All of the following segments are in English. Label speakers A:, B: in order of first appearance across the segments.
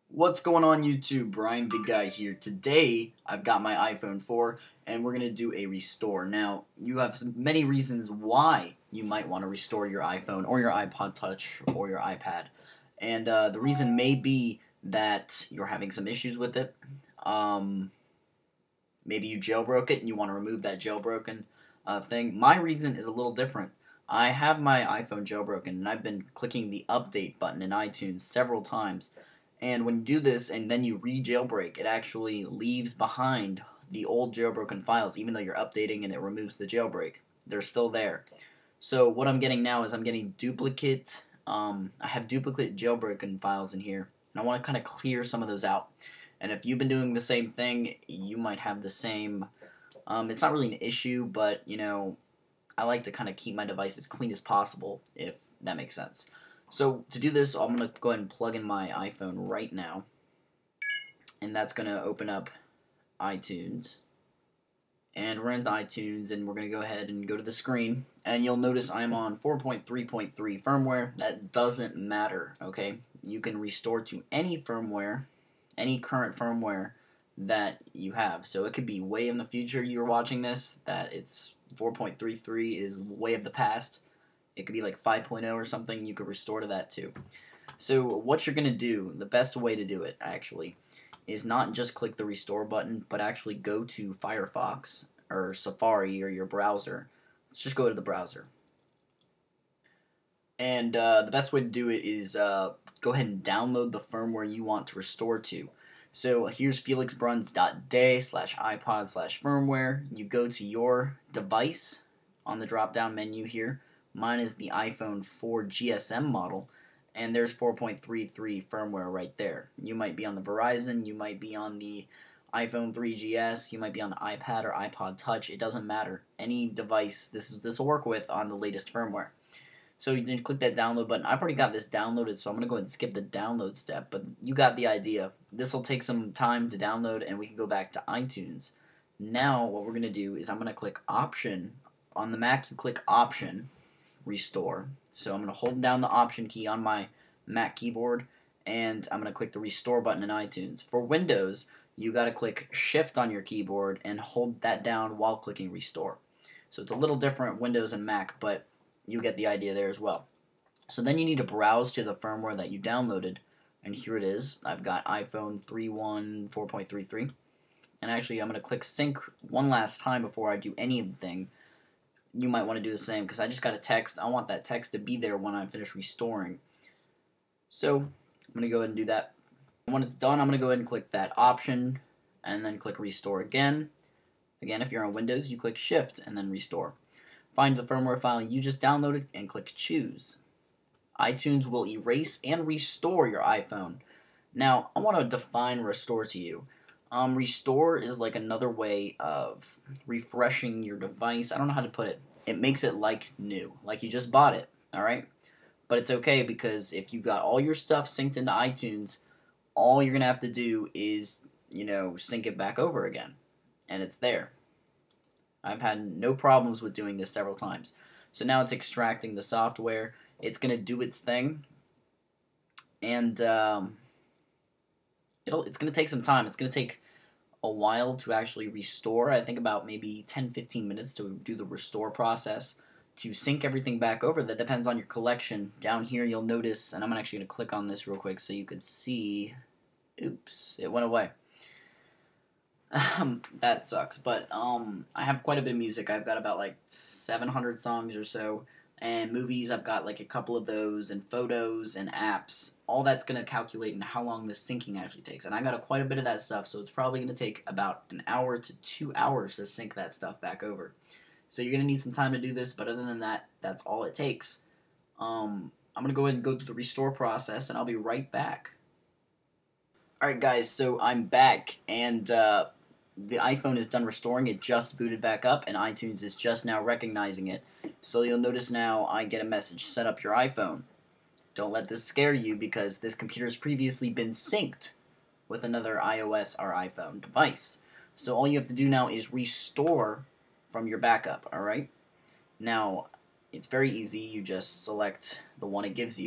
A: What's going on YouTube? Brian Big Guy here. Today I've got my iPhone 4 and we're going to do a restore. Now you have many reasons why you might want to restore your iPhone or your iPod Touch or your iPad. And the reason may be that you're having some issues with it. Maybe you jailbroke it and you want to remove that jailbroken thing. My reason is a little different. I have my iPhone jailbroken and I've been clicking the update button in iTunes several times. And when you do this and then you re-jailbreak, it actually leaves behind the old jailbroken files, even though you're updating and it removes the jailbreak. They're still there. So what I'm getting now is I'm getting duplicate, I have duplicate jailbroken files in here, and I want to kind of clear some of those out. And if you've been doing the same thing, you might have the same, it's not really an issue, but, you know, I like to kind of keep my device as clean as possible, if that makes sense. So to do this, I'm going to go ahead and plug in my iPhone right now, and that's going to open up iTunes. And we're into iTunes, and we're going to go ahead and go to the screen, and you'll notice I'm on 4.3.3 firmware. That doesn't matter, okay? You can restore to any firmware, any current firmware that you have. So it could be way in the future you're watching this, that it's 4.33 is way of the past. It could be like 5.0 or something. You could restore to that too. So what you're going to do, the best way to do it actually, is not just click the restore button, but actually go to Firefox or Safari or your browser. Let's just go to the browser. And the best way to do it is go ahead and download the firmware you want to restore to. So here's felixbruns.day/iPod/firmware. You go to your device on the drop down menu here. Mine is the iPhone 4 GSM model, and there's 4.33 firmware right there. You might be on the Verizon, you might be on the iPhone 3GS, you might be on the iPad or iPod Touch. It doesn't matter. Any device this will work with on the latest firmware. So you can click that download button. I've already got this downloaded, so I'm going to go ahead and skip the download step, but you got the idea. This will take some time to download, and we can go back to iTunes. Now what we're going to do is I'm going to click Option. On the Mac, you click Option, Restore. So I'm going to hold down the Option key on my Mac keyboard, and I'm going to click the Restore button in iTunes. For Windows, you got to click Shift on your keyboard and hold that down while clicking Restore. So it's a little different Windows and Mac, but you get the idea there as well. So then you need to browse to the firmware that you downloaded, and here it is. I've got iPhone 3.1 4.33, and actually I'm going to click sync one last time before I do anything. You might want to do the same because I just got a text. I want that text to be there when I finish restoring. So I'm going to go ahead and do that. And when it's done, I'm going to go ahead and click that option and then click restore again. Again, if you're on Windows, you click shift and then restore. Find the firmware file you just downloaded and click choose. iTunes will erase and restore your iPhone. Now, I want to define restore to you. Restore is like another way of refreshing your device. I don't know how to put it. It makes it like new, like you just bought it, alright? But it's okay because if you've got all your stuff synced into iTunes, all you're going to have to do is, you know, sync it back over again. And it's there. I've had no problems with doing this several times. So now it's extracting the software. It's going to do its thing. And it's going to take some time. It's going to take a while to actually restore. I think about maybe 10-15 minutes to do the restore process. To sync everything back over, that depends on your collection. Down here you'll notice, and I'm actually going to click on this real quick so you could see. Oops, it went away. That sucks, but I have quite a bit of music. I've got about like 700 songs or so, and movies, I've got like a couple of those, and photos and apps. All that's going to calculate in how long this syncing actually takes, and I got quite a bit of that stuff, so it's probably going to take about an hour to 2 hours to sync that stuff back over. So you're going to need some time to do this, but other than that, that's all it takes. I'm going to go ahead and go through the restore process, and I'll be right back. Alright guys, so I'm back, and the iPhone is done restoring. It just booted back up, and iTunes is just now recognizing it. So you'll notice now I get a message, set up your iPhone. Don't let this scare you because this computer has previously been synced with another iOS or iPhone device. So all you have to do now is restore from your backup, alright? Now, it's very easy. You just select the one it gives you.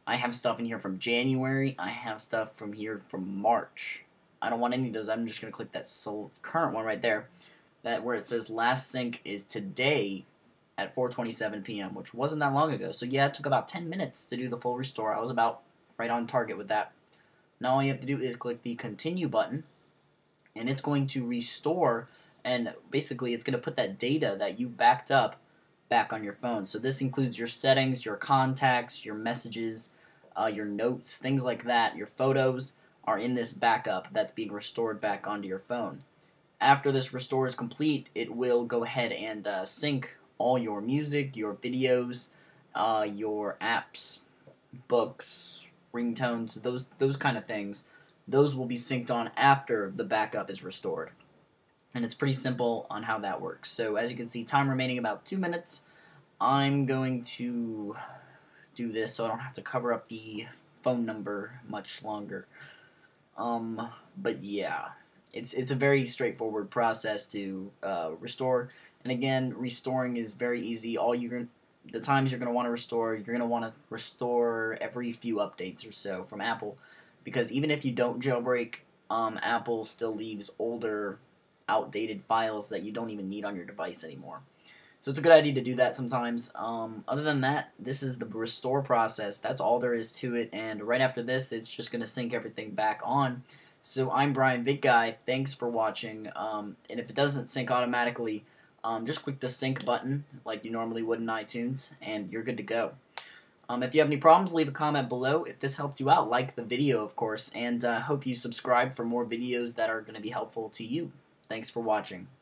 A: I have stuff in here from January. I have stuff from here from March. I don't want any of those. I'm just going to click that current one right there. That where it says last sync is today at 4:27 p.m., which wasn't that long ago. So yeah, it took about 10 minutes to do the full restore. I was about right on target with that. Now all you have to do is click the continue button, and it's going to restore, and basically it's going to put that data that you backed up back on your phone. So this includes your settings, your contacts, your messages, your notes, things like that. Your photos are in this backup that's being restored back onto your phone. After this restore is complete, it will go ahead and sync all your music, your videos, your apps, books, ringtones, those kind of things. Those will be synced on after the backup is restored. And it's pretty simple on how that works. So as you can see, time remaining about 2 minutes. I'm going to do this so I don't have to cover up the phone number much longer. But yeah, it's a very straightforward process to restore. And again, restoring is very easy. The times you're going to want to restore, you're going to want to restore every few updates or so from Apple, because even if you don't jailbreak, Apple still leaves older, outdated files that you don't even need on your device anymore. So it's a good idea to do that sometimes. Other than that, this is the restore process. That's all there is to it. And right after this, it's just going to sync everything back on. So I'm Brian VidGuy. Thanks for watching. And if it doesn't sync automatically, just click the sync button like you normally would in iTunes, and you're good to go. If you have any problems, leave a comment below. If this helped you out, like the video, of course, and hope you subscribe for more videos that are going to be helpful to you. Thanks for watching.